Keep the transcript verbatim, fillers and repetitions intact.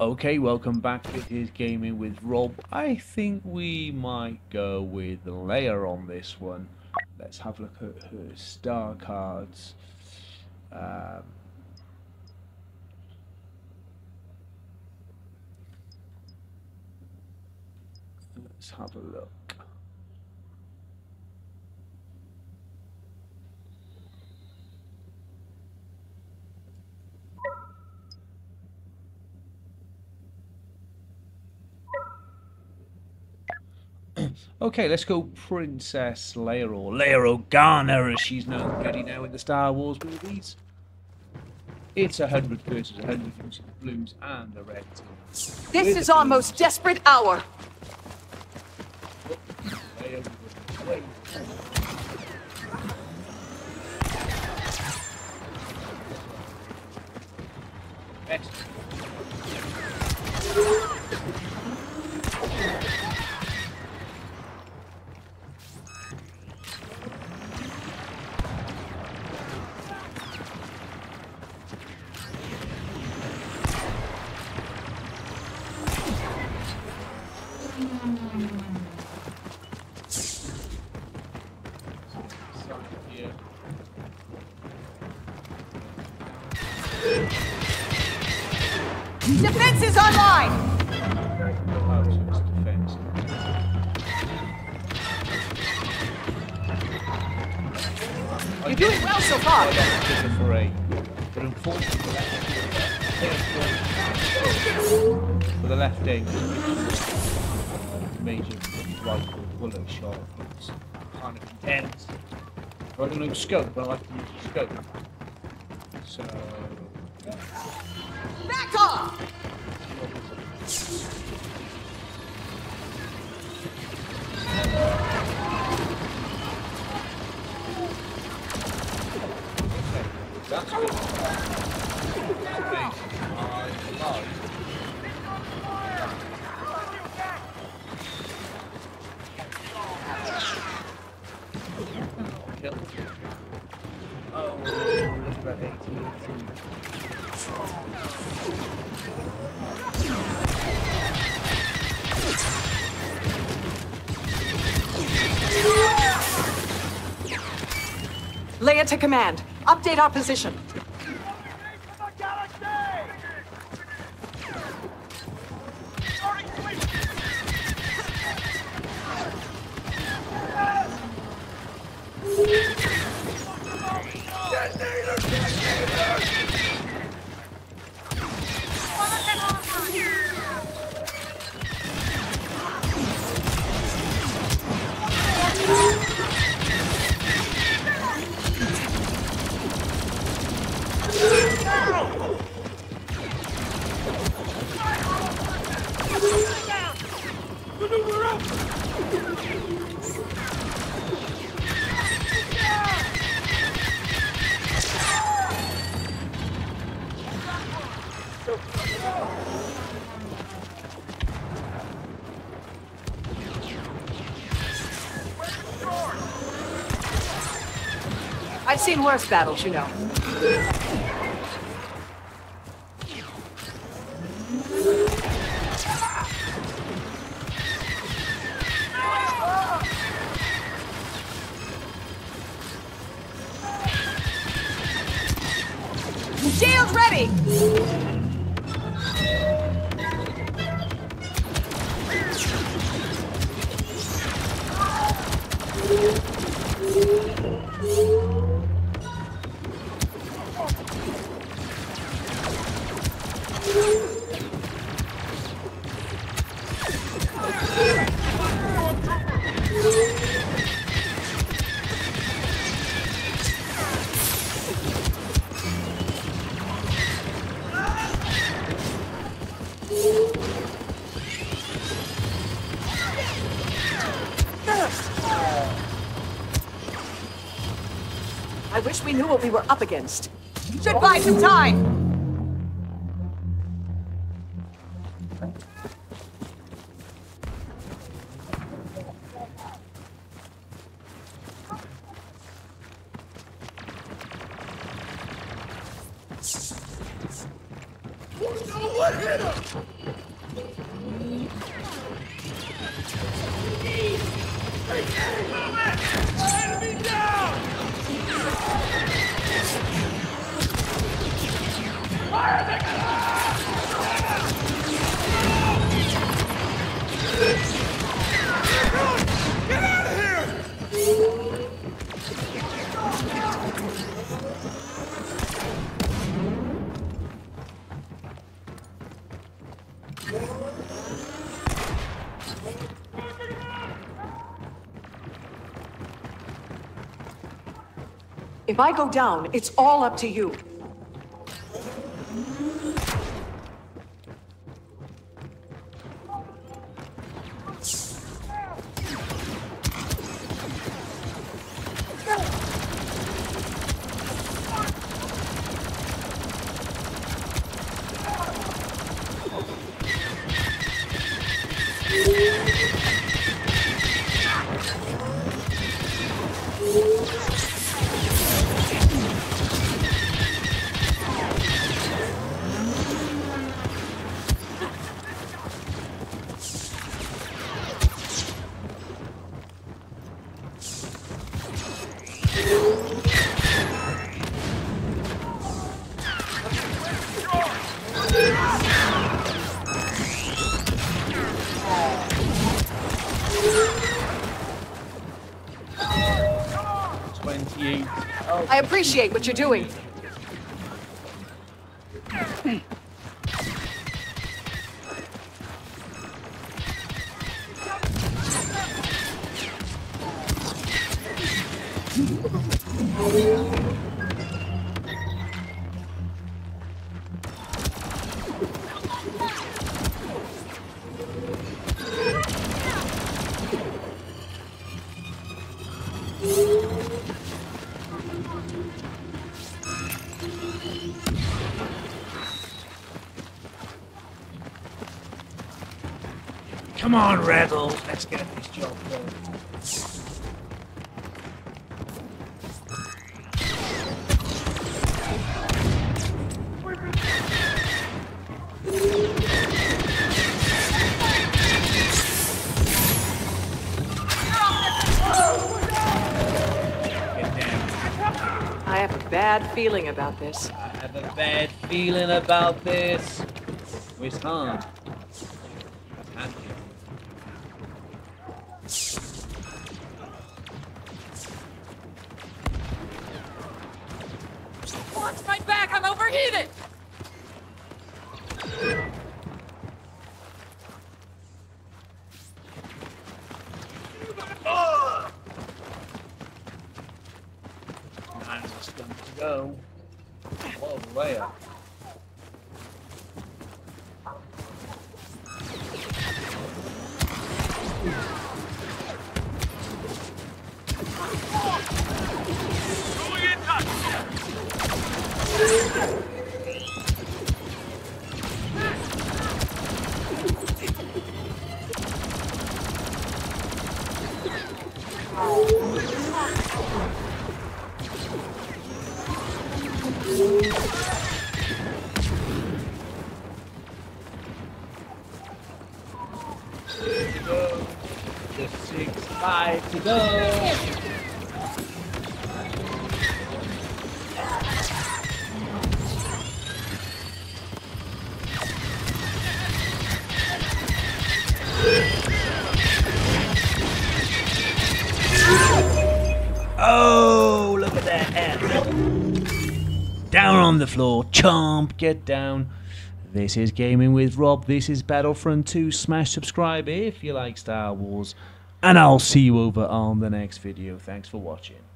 Okay, welcome back. It is Gaming with Rob. I think we might go with Leia on this one. Let's have a look at her star cards. Um, let's have a look. Okay, let's go Princess Leia, or Leia Organa as she's known already now in the Star Wars movies. It's a hundred versus a hundred using the blues and the reds. This is our most desperate hour. Leia with a Excellent. Defense is online! Oh, so it's defense. You're doing well so far. For a, but unfortunately, for the left aim, major rifle bullet shot. It's kind of intense. I don't know scope, but I like to use the scope. So. Back off! That's good. That's amazing. I love. Kill. Oh, look at that eighteen. Leia to command. Update our position. I've seen worse battles, you know. Shield ready! I wish we knew what we were up against. Should buy some time! What hit him? Enemy down! Fire the Get out of here! If I go down, it's all up to you. twenty-eight. Oh. I appreciate what you're doing. Come on, rebels, let's get this job done. I have a bad feeling about this. I have a bad feeling about this. It's hard. Can't you? Watch my back, I'm overheated! Nine was going to go. Whoa, Leia. Going in touch! The six, five to go. Oh, look at that. Down on the floor. Chomp, get down. This is Gaming with Rob. This is Battlefront two. Smash subscribe if you like Star Wars. And I'll see you over on the next video. Thanks for watching.